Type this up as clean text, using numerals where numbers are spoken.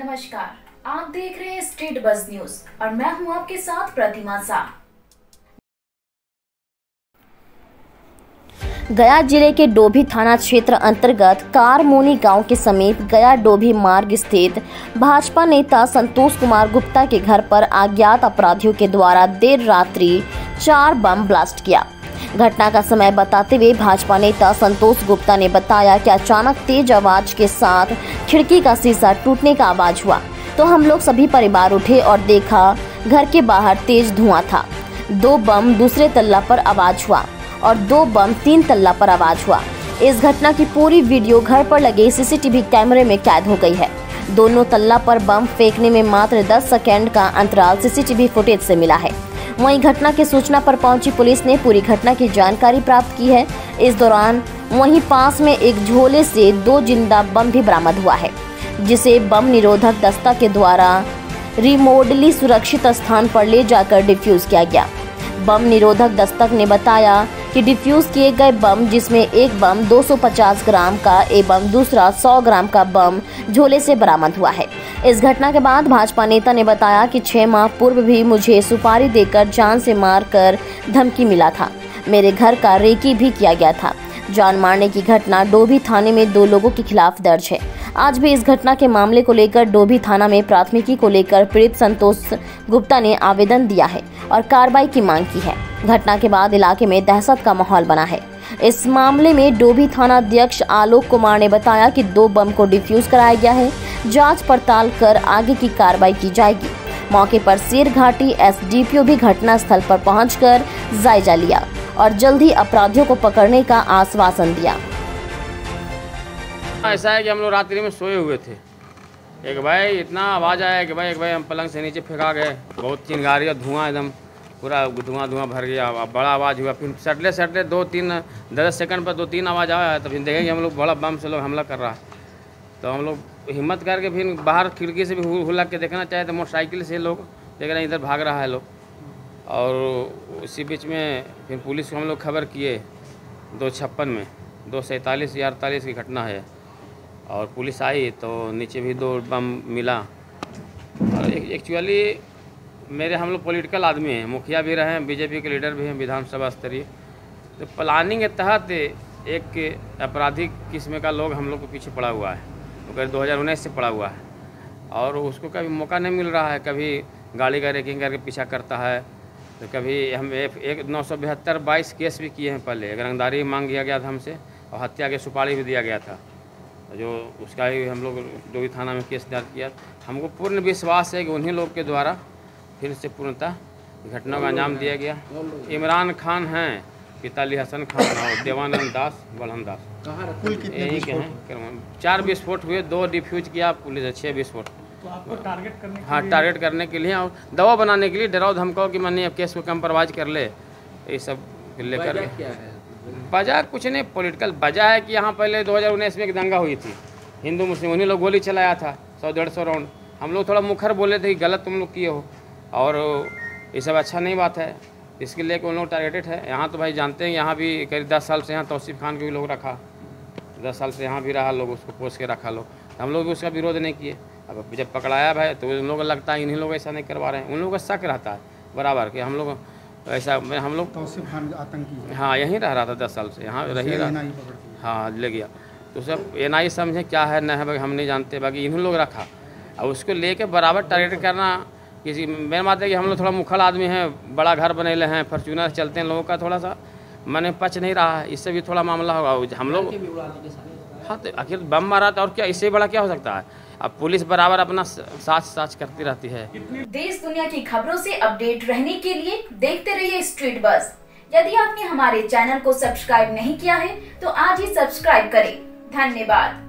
नमस्कार, आप देख रहे हैं स्ट्रीट बज़ न्यूज और मैं हूं आपके साथ प्रतिमा शाह। गया जिले के डोभी थाना क्षेत्र अंतर्गत कारमोनी गांव के समीप गया डोभी मार्ग स्थित भाजपा नेता संतोष कुमार गुप्ता के घर पर अज्ञात अपराधियों के द्वारा देर रात्रि 4 बम ब्लास्ट किया। घटना का समय बताते हुए भाजपा नेता संतोष गुप्ता ने बताया कि अचानक तेज आवाज के साथ खिड़की का शीशा टूटने का आवाज हुआ तो हम लोग सभी परिवार उठे और देखा घर के बाहर तेज धुआं था। 2 बम दूसरे तल्ला पर आवाज हुआ और 2 बम 3 तल्ला पर आवाज हुआ। इस घटना की पूरी वीडियो घर पर लगे सीसीटीवी कैमरे में कैद हो गई है। दोनों तल्ला पर बम फेंकने में मात्र 10 सेकंड का अंतराल सीसीटीवी फुटेज से मिला है। वहीं घटना की सूचना पर पहुंची पुलिस ने पूरी घटना की जानकारी प्राप्त की है। इस दौरान वहीं पास में एक झोले से 2 जिंदा बम भी बरामद हुआ है, जिसे बम निरोधक दस्ता के द्वारा रिमोडली सुरक्षित स्थान पर ले जाकर डिफ्यूज किया गया। बम निरोधक दस्तक ने बताया कि डिफ्यूज किए गए बम, जिसमें एक बम 250 ग्राम का एवं दूसरा 100 ग्राम का बम झोले से बरामद हुआ है। इस घटना के बाद भाजपा नेता ने बताया कि 6 माह पूर्व भी मुझे सुपारी देकर जान से मारकर धमकी मिला था। मेरे घर का रेकी भी किया गया था। जान मारने की घटना डोभी थाने में 2 लोगों के खिलाफ दर्ज है। आज भी इस घटना के मामले को लेकर डोभी थाना में प्राथमिकी को लेकर पीड़ित संतोष गुप्ता ने आवेदन दिया है और कार्रवाई की मांग की है। घटना के बाद इलाके में दहशत का माहौल बना है। इस मामले में डोभी थाना अध्यक्ष आलोक कुमार ने बताया कि 2 बम को डिफ्यूज कराया गया है। जांच पड़ताल कर आगे की कार्रवाई की जाएगी। मौके पर शेरघाटी एसडीपीओ भी घटना स्थल पर पहुंचकर जायजा लिया और जल्द ही अपराधियों को पकड़ने का आश्वासन दिया। ऐसा है कि हम लोग रात्रि में सोए हुए थे। एक भाई इतना आवाज़ आया कि एक भाई हम पलंग से नीचे फेंका गए। बहुत चिंगारी और धुआं, एकदम पूरा धुआं भर गया। बड़ा आवाज़ हुआ, फिर सटले 2-3 10 सेकंड पर 2-3 आवाज़ आया। तो फिर देखेंगे हम लोग बड़ा बम से लोग हमला कर रहा है। तो हम लोग हिम्मत करके फिर बाहर खिड़की से भी हुला के देखना चाहे तो मोटरसाइकिल से लोग देख रहे हैं इधर भाग रहा है लोग। और उसी बीच में फिर पुलिस को हम लोग खबर किए 256 में 247 या 48 की घटना है। और पुलिस आई तो नीचे भी 2 बम मिला। और एक्चुअली हम लोग पॉलिटिकल आदमी हैं, मुखिया भी रहे हैं, बीजेपी के लीडर भी हैं विधानसभा स्तरीय। तो प्लानिंग के तहत एक आपराधिक किस्म का लोग हम लोग के पीछे पड़ा हुआ है। तो 2019 से पड़ा हुआ है और उसको कभी मौका नहीं मिल रहा है। कभी गाड़ी का रेकिंग करके पीछा करता है, तो कभी हम एक 972 केस भी किए हैं। पहले रंगदारी मांग किया गया था हमसे और हत्या के सुपारी भी दिया गया था, जो उसका ही हम लोग डोभी थाना में केस दर्ज किया। हमको पूर्ण विश्वास है कि उन्हीं लोग के द्वारा फिर से पूर्णतः घटना का अंजाम दिया गया। इमरान खान हैं, पिता अली हसन खान और देवानंद दास बलहन दास यही के हैं। 4 विस्फोट हुए, 2 डिफ्यूज किया पुलिस, 6 विस्फोट। तो आपको टारगेट करने हाँ, टारगेट करने के लिए और दवा बनाने के लिए, डराव धमकाओ कि मैंने अब केस को कंप्रोमाइज कर ले, ये सब लेकर। वजह कुछ नहीं, पॉलिटिकल वजह है कि यहाँ पहले 2019 में एक दंगा हुई थी, हिंदू मुस्लिम, उन्हीं लोग गोली चलाया था 100-150 राउंड। हम लोग थोड़ा मुखर बोले थे कि गलत तुम लोग किए हो और ये सब अच्छा नहीं बात है, इसके लिए कि उन लोग टारगेटेड है। यहाँ तो भाई जानते हैं, यहाँ भी करीब 10 साल से यहाँ तौसीफ खान को भी लोग रखा, 10 साल से यहाँ भी रहा लोग, उसको पोस के रखा लोग। हम लोग भी उसका विरोध नहीं किए। अब जब पकड़ाया भाई तो उन लोगों को लगता है इन्हीं लोग ऐसा नहीं करवा रहे हैं, उन लोगों का शक रहता है बराबर कि हम लोग ऐसा। हम लोग तौसीफ खान आतंकी, हाँ, यहीं रहा था 10 साल से, यहाँ रही रहा। हाँ, ले गया तो सब NI समझे क्या है न है, हम नहीं जानते, बाकी इन्हीं लोग रखा। और उसको लेके बराबर टारगेट करना किसी, मेरा बात है कि हम लोग थोड़ा मुखल आदमी हैं, बड़ा घर बनेले हैं, फॉर्च्यूनर चलते हैं, लोगों का थोड़ा सा मन पच नहीं रहा है, इससे भी थोड़ा मामला होगा हम लोग। हाँ, तो आखिर बम मारा था और क्या, इससे बड़ा क्या हो सकता है। अब पुलिस बराबर अपना साच करती रहती है। देश दुनिया की खबरों से अपडेट रहने के लिए देखते रहिए स्ट्रीट बज़। यदि आपने हमारे चैनल को सब्सक्राइब नहीं किया है तो आज ही सब्सक्राइब करें। धन्यवाद।